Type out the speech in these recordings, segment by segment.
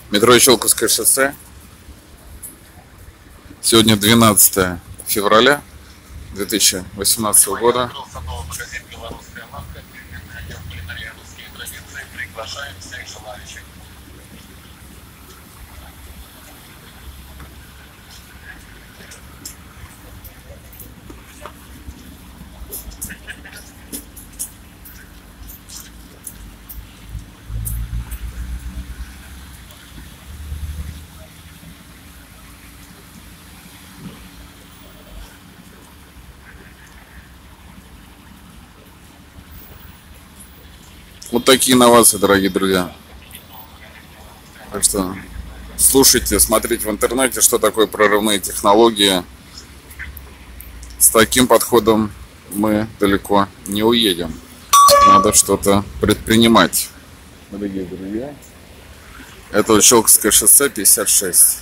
Метро Щелковское шоссе. Сегодня 12 февраля 2018 года. Приглашаем всех желающих. Вот такие инновации, дорогие друзья. Так что слушайте, смотрите в интернете, что такое прорывные технологии. С таким подходом мы далеко не уедем. Надо что-то предпринимать. Дорогие друзья, это Щелковское шоссе 56.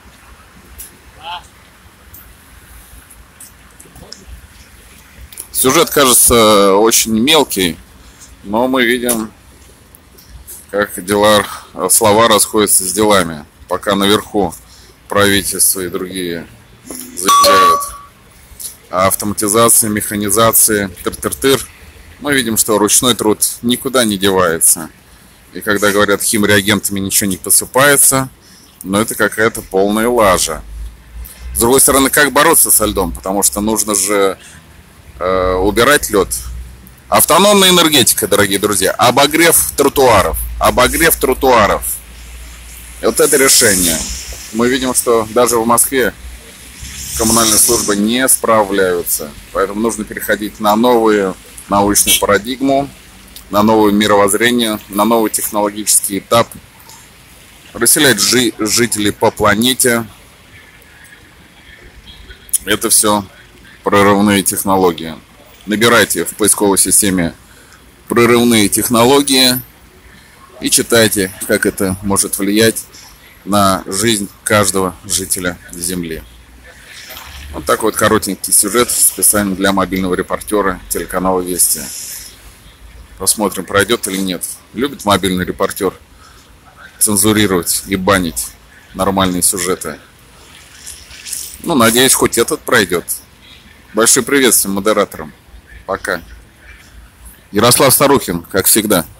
Сюжет кажется очень мелкий, но мы видим, как слова расходятся с делами. Пока наверху правительство и другие заявляют о автоматизации, механизации, тыр-тыр-тыр, мы видим, что ручной труд никуда не девается. И когда говорят, химреагентами ничего не посыпается, но это какая-то полная лажа. С другой стороны, как бороться со льдом? Потому что нужно же убирать лед. Автономная энергетика, дорогие друзья. Обогрев тротуаров. Обогрев тротуаров. И вот это решение. Мы видим, что даже в Москве коммунальные службы не справляются. Поэтому нужно переходить на новую научную парадигму, на новое мировоззрение, на новый технологический этап. Расселять жителей по планете. Это все прорывные технологии. Набирайте в поисковой системе прорывные технологии и читайте, как это может влиять на жизнь каждого жителя Земли. Вот такой вот коротенький сюжет специально для мобильного репортера телеканала Вести. Посмотрим, пройдет или нет. Любит мобильный репортер цензурировать и банить нормальные сюжеты? Ну, надеюсь, хоть этот пройдет. Большое приветствие модераторам. Пока. Ярослав Старухин, как всегда.